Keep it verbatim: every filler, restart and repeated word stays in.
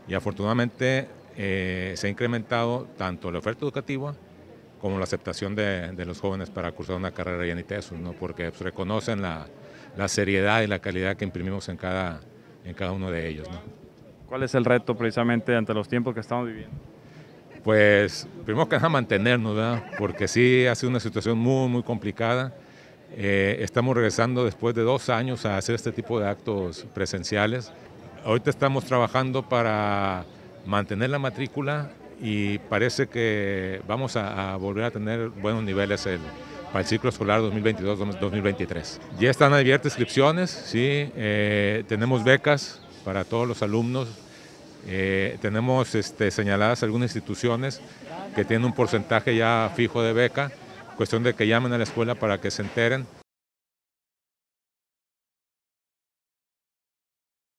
y afortunadamente eh, se ha incrementado tanto la oferta educativa como la aceptación de, de los jóvenes para cursar una carrera allá en ITESOS, ¿no? Porque pues, reconocen la, la seriedad y la calidad que imprimimos en cada, en cada uno de ellos, ¿no? ¿Cuál es el reto precisamente ante los tiempos que estamos viviendo? Pues primero que nada mantenernos, ¿verdad? Porque sí ha sido una situación muy, muy complicada. Eh, estamos regresando después de dos años a hacer este tipo de actos presenciales. Ahorita estamos trabajando para mantener la matrícula y parece que vamos a, a volver a tener buenos niveles el, para el ciclo escolar dos mil veintidós dos mil veintitrés. Ya están abiertas inscripciones, sí, eh, tenemos becas para todos los alumnos. Eh, tenemos este, señaladas algunas instituciones que tienen un porcentaje ya fijo de beca, cuestión de que llamen a la escuela para que se enteren.